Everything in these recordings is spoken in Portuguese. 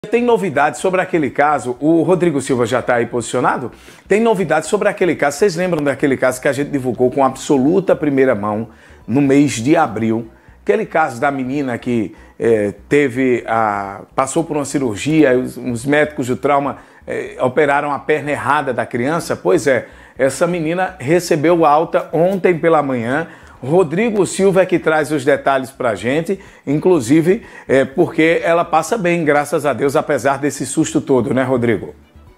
Tem novidades sobre aquele caso? O Rodrigo Silva já está aí posicionado? Tem novidades sobre aquele caso. Vocês lembram daquele caso que a gente divulgou com absoluta primeira mão no mês de abril? Aquele caso da menina que passou por uma cirurgia, os médicos do trauma operaram a perna errada da criança? Pois é, essa menina recebeu alta ontem pela manhã. Rodrigo Silva é que traz os detalhes pra gente, inclusive porque ela passa bem, graças a Deus, apesar desse susto todo, né, Rodrigo?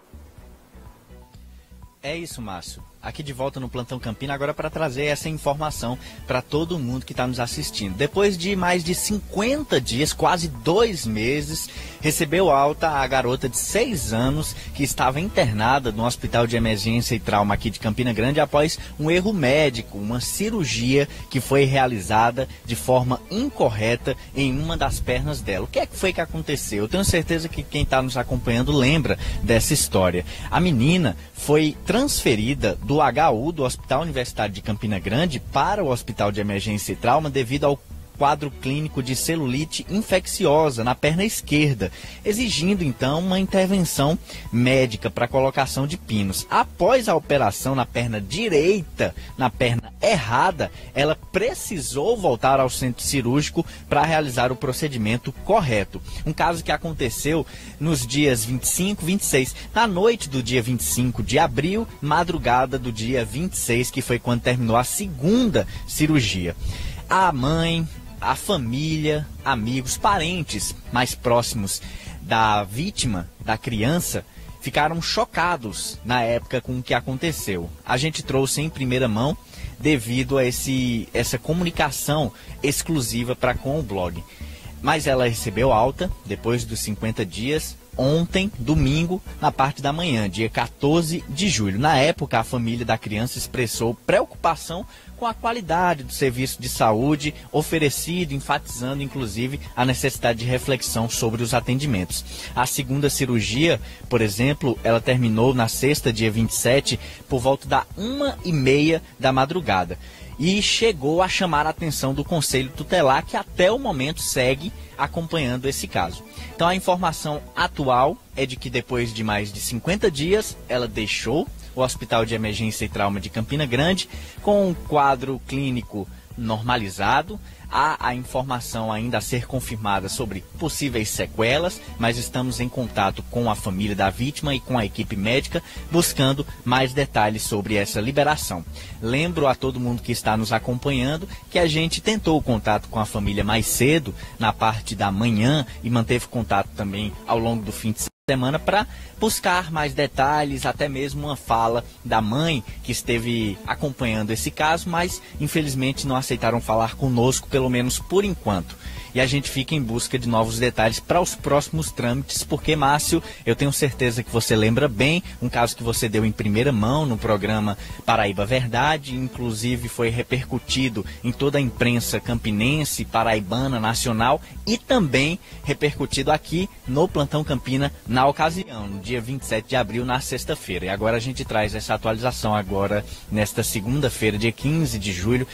É isso, Márcio. Aqui de volta no Plantão Campina, agora para trazer essa informação para todo mundo que está nos assistindo. Depois de mais de 50 dias, quase 2 meses, recebeu alta a garota de 6 anos que estava internada no Hospital de Emergência e Trauma aqui de Campina Grande após um erro médico, uma cirurgia que foi realizada de forma incorreta em uma das pernas dela. O que é que foi que aconteceu? Eu tenho certeza que quem está nos acompanhando lembra dessa história. A menina foi transferida do HU, do Hospital Universitário de Campina Grande, para o Hospital de Emergência e Trauma devido ao quadro clínico de celulite infecciosa na perna esquerda, exigindo então uma intervenção médica para a colocação de pinos. Após a operação na perna direita, na perna errada, ela precisou voltar ao centro cirúrgico para realizar o procedimento correto. Um caso que aconteceu nos dias 25 e 26, na noite do dia 25 de abril, madrugada do dia 26, que foi quando terminou a segunda cirurgia. A mãe, a família, amigos, parentes mais próximos da vítima, da criança, ficaram chocados na época com o que aconteceu. A gente trouxe em primeira mão devido a essa comunicação exclusiva para com o blog. Mas ela recebeu alta depois dos 50 dias, ontem, domingo, na parte da manhã, dia 14 de julho. Na época, a família da criança expressou preocupação com a qualidade do serviço de saúde oferecido, enfatizando inclusive a necessidade de reflexão sobre os atendimentos. A segunda cirurgia, por exemplo, ela terminou na sexta, dia 27, por volta da 1h30 da madrugada. E chegou a chamar a atenção do Conselho Tutelar, que até o momento segue acompanhando esse caso. Então a informação atual é de que depois de mais de 50 dias, ela deixou o Hospital de Emergência e Trauma de Campina Grande com um quadro clínico normalizado. Há a informação ainda a ser confirmada sobre possíveis sequelas, mas estamos em contato com a família da vítima e com a equipe médica, buscando mais detalhes sobre essa liberação. Lembro a todo mundo que está nos acompanhando que a gente tentou o contato com a família mais cedo, na parte da manhã, e manteve contato também ao longo do fim de semana para buscar mais detalhes, até mesmo uma fala da mãe que esteve acompanhando esse caso, mas infelizmente não aceitaram falar conosco, pelo menos por enquanto. E a gente fica em busca de novos detalhes para os próximos trâmites, porque, Márcio, eu tenho certeza que você lembra bem, um caso que você deu em primeira mão no programa Paraíba Verdade, inclusive foi repercutido em toda a imprensa campinense, paraibana, nacional, e também repercutido aqui no Plantão Campina na ocasião, no dia 27 de abril, na sexta-feira. E agora a gente traz essa atualização agora, nesta segunda-feira, dia 15 de julho,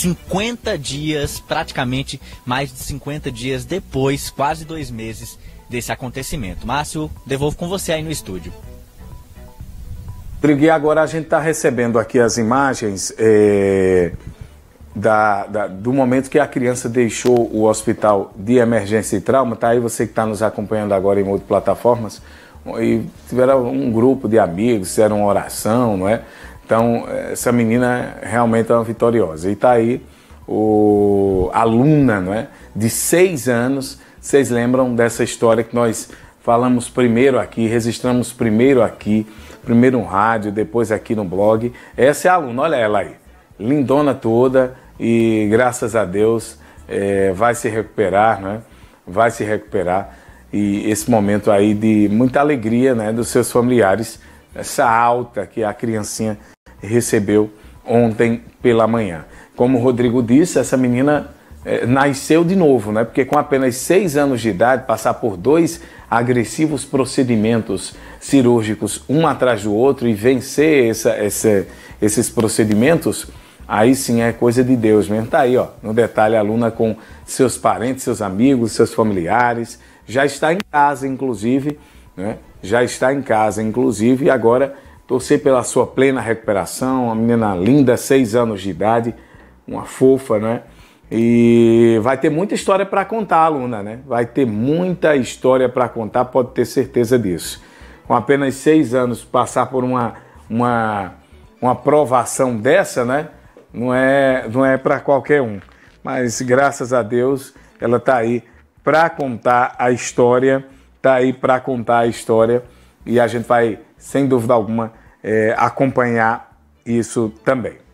50 dias, praticamente mais de 50 dias depois, quase 2 meses desse acontecimento. Márcio, devolvo com você aí no estúdio. Rodrigo, e agora a gente está recebendo aqui as imagens do momento que a criança deixou o Hospital de Emergência e Trauma. Tá aí você que está nos acompanhando agora em outras plataformas, e tiveram um grupo de amigos, fizeram uma oração, não é? Então, essa menina realmente é uma vitoriosa. E está aí a aluna, não é? De 6 anos. Vocês lembram dessa história que nós falamos primeiro aqui, registramos primeiro aqui, primeiro no rádio, depois aqui no blog. Essa é a aluna, olha ela aí, lindona toda, e graças a Deus vai se recuperar, né? Vai se recuperar. E esse momento aí de muita alegria, né, dos seus familiares, essa alta que a criancinha recebeu ontem pela manhã. Como o Rodrigo disse, essa menina nasceu de novo, né? Porque com apenas 6 anos de idade, passar por 2 agressivos procedimentos cirúrgicos, um atrás do outro, e vencer esses procedimentos, aí sim é coisa de Deus mesmo. Tá aí, ó, no detalhe, a aluna com seus parentes, seus amigos, seus familiares, já está em casa, inclusive, né? Já está em casa, inclusive, e agora torcer pela sua plena recuperação, uma menina linda, 6 anos de idade, uma fofa, né? E vai ter muita história para contar, Luna, né? Vai ter muita história para contar, pode ter certeza disso. Com apenas 6 anos, passar por uma provação dessa, né? Não é para qualquer um. Mas graças a Deus, ela está aí para contar a história, e a gente vai, sem dúvida alguma, acompanhar isso também.